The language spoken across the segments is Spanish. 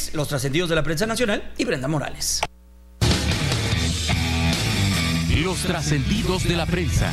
Morales, los trascendidos de la prensa nacional y Brenda Morales. Los trascendidos de la prensa.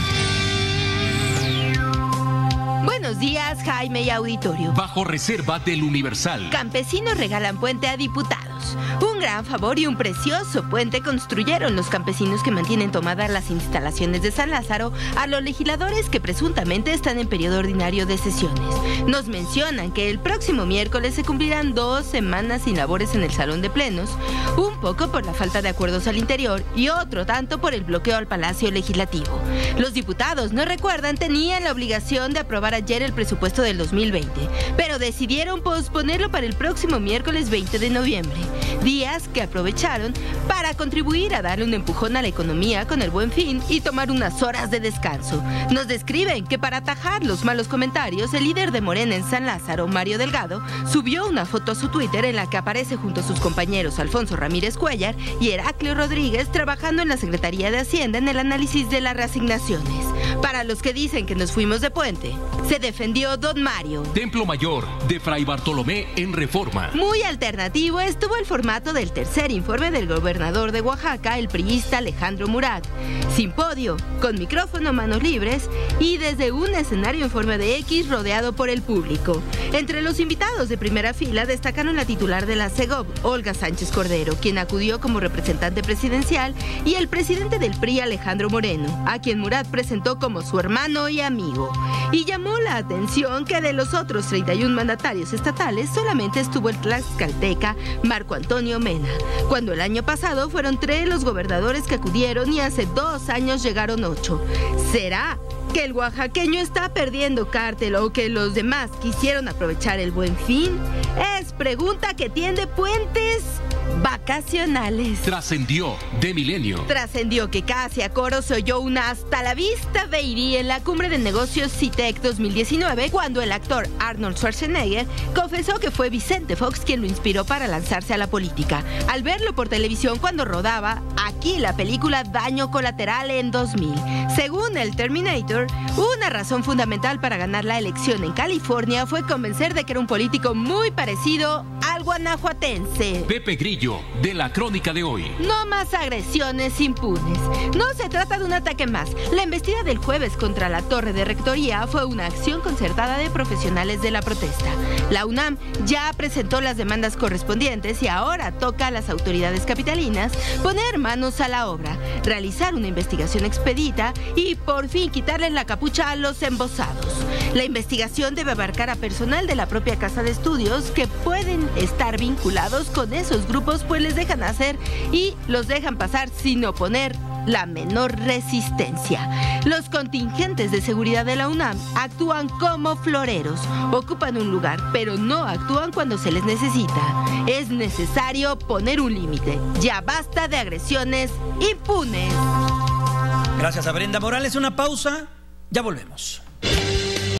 Buenos días, Jaime y auditorio. Bajo reserva del Universal. Campesinos regalan puente a diputados. Un gran favor y un precioso puente construyeron los campesinos que mantienen tomadas las instalaciones de San Lázaro a los legisladores que presuntamente están en periodo ordinario de sesiones. Nos mencionan que el próximo miércoles se cumplirán 2 semanas sin labores en el Salón de Plenos, un poco por la falta de acuerdos al interior y otro tanto por el bloqueo al Palacio Legislativo. Los diputados, nos recuerdan, tenían la obligación de aprobar ayer el presupuesto del 2020, pero decidieron posponerlo para el próximo miércoles 20 de noviembre. Días que aprovecharon para contribuir a darle un empujón a la economía con el Buen Fin y tomar unas horas de descanso. Nos describen que para atajar los malos comentarios, el líder de Morena en San Lázaro, Mario Delgado, subió una foto a su Twitter en la que aparece junto a sus compañeros Alfonso Ramírez Cuellar y Heraclio Rodríguez trabajando en la Secretaría de Hacienda en el análisis de las reasignaciones. Para los que dicen que nos fuimos de puente, se defendió Don Mario. Templo Mayor de Fray Bartolomé en Reforma. Muy alternativo estuvo el formato del tercer informe del gobernador de Oaxaca, el priista Alejandro Murat. Sin podio, con micrófono, manos libres y desde un escenario en forma de X rodeado por el público. Entre los invitados de primera fila destacaron la titular de la CEGOV, Olga Sánchez Cordero, quien acudió como representante presidencial, y el presidente del PRI, Alejandro Moreno, a quien Murat presentó como su hermano y amigo. Y llamó la atención que de los otros 31 mandatarios estatales solamente estuvo el tlaxcalteca Marco Antonio Mena, cuando el año pasado fueron 3 los gobernadores que acudieron y hace 2 años llegaron 8. ¿Será que el oaxaqueño está perdiendo cártel o que los demás quisieron aprovechar el Buen Fin? Es pregunta que tiende puentes vacacionales. Trascendió de Milenio. Trascendió que casi a coro se oyó una hasta la vista baby en la cumbre de negocios CITEC 2019, cuando el actor Arnold Schwarzenegger confesó que fue Vicente Fox quien lo inspiró para lanzarse a la política, al verlo por televisión cuando rodaba aquí la película Daño Colateral en 2000. Según el Terminator, una razón fundamental para ganar la elección en California fue convencer de que era un político muy parecido al guanajuatense. Pepe Grillo de la Crónica de hoy. No más agresiones impunes. No se trata de un ataque más. La embestida del jueves contra la torre de rectoría fue una acción concertada de profesionales de la protesta. La UNAM ya presentó las demandas correspondientes y ahora toca a las autoridades capitalinas poner manos a la obra, realizar una investigación expedita y por fin quitarles la capucha a los embosados. La investigación debe abarcar a personal de la propia casa de estudios que pueden estar vinculados con esos grupos, pues les dejan hacer y los dejan pasar sin oponer la menor resistencia. Los contingentes de seguridad de la UNAM actúan como floreros, ocupan un lugar, pero no actúan cuando se les necesita. Es necesario poner un límite. Ya basta de agresiones impunes. Gracias a Brenda Morales. Una pausa, ya volvemos.